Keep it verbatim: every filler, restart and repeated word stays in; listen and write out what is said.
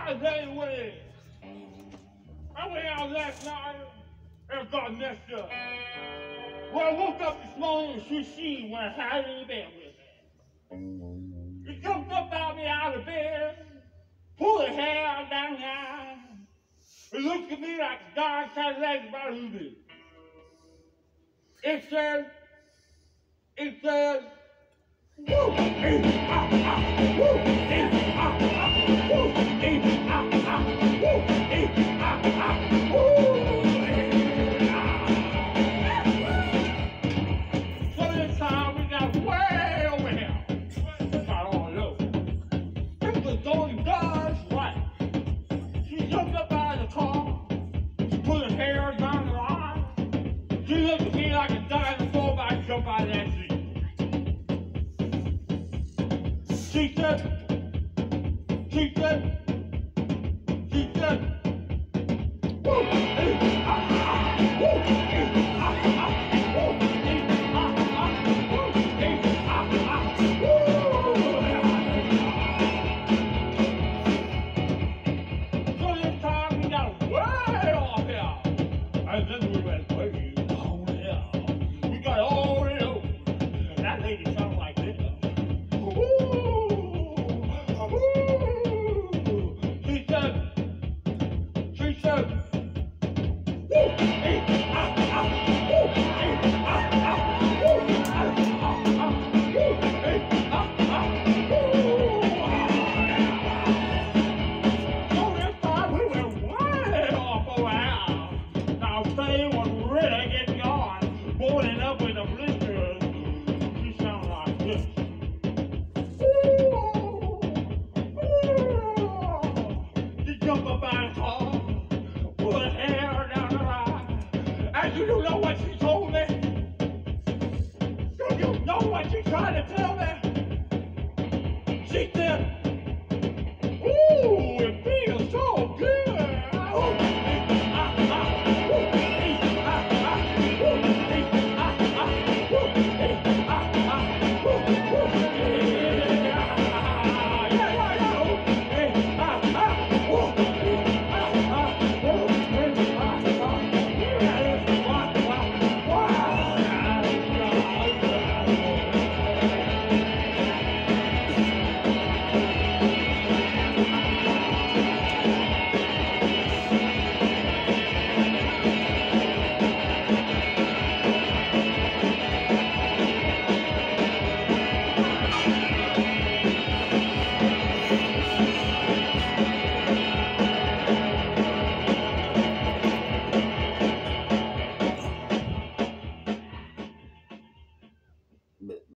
how's anyway? I went out last night and got messed up. Well, I woke up this morning and she seen when I had in bed with me. He jumped up out me out of bed, pulled her hair down the eye, and looked at me like a dark Cadillac about who did. It says, it says, woo, eh, ah, ah, woo, eh, ah, ah, woo, eh, ah, ah, woo, eh, ah, ah, woo, eh, ah. So this time we got way over here. Got all low. It was going God's right. She jumped up out of the car, she put her hair down her eye. She looked at me like a dinosaur about to jump out of that seat. She said, she said, she said, woo, eh, ah, ah, woo, eh, ah, ah, woo, eh, ah, ah, woo, eh, ah, ah, woo. So this time we got way off here, and then we went way down here. We got all the way over. That lady sounded like this. Jump up out of the car, pull her hair down her eye. And you don't know what she told me? Do you know what she tried to tell me? She said,